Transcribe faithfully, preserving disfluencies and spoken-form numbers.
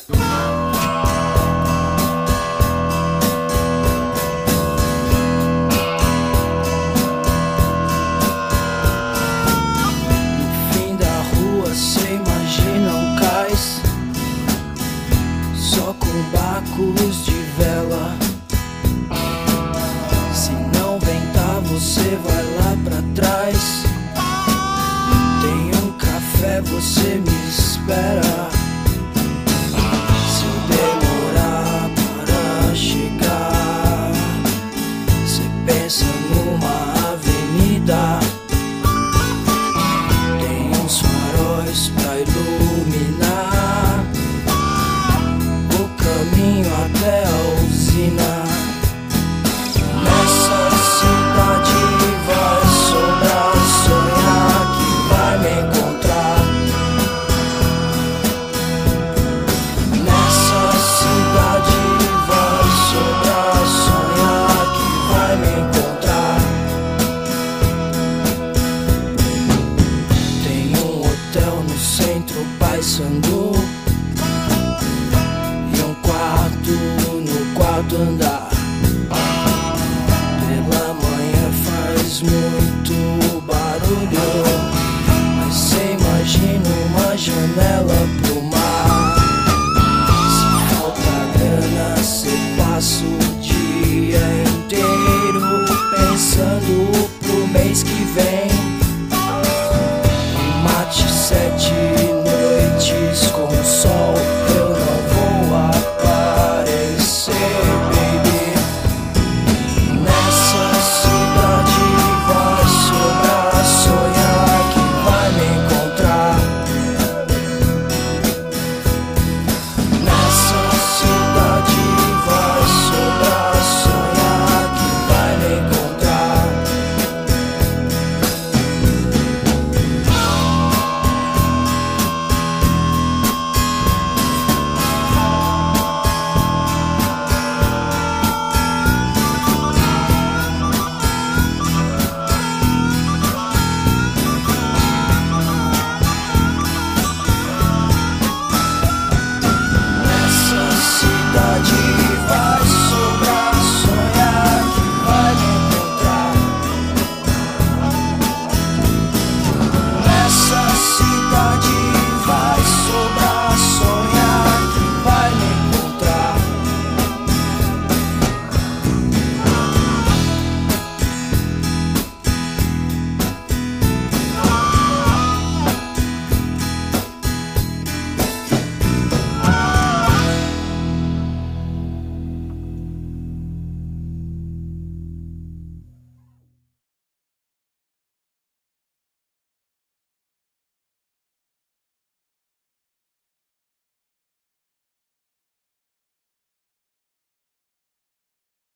Só com bacos de vela. Se não ventar, você vai lá pra trás. Tem um café, você me espera. Se eu demorar para chegar, você pensa numa avenida. Tem uns faróis pra iluminar até a usina. Nessa cidade vai sobrar sonhar que vai me encontrar. Nessa cidade vai sobrar sonhar que vai me encontrar. Tem um hotel no centro, Paissandu, no quarto andar.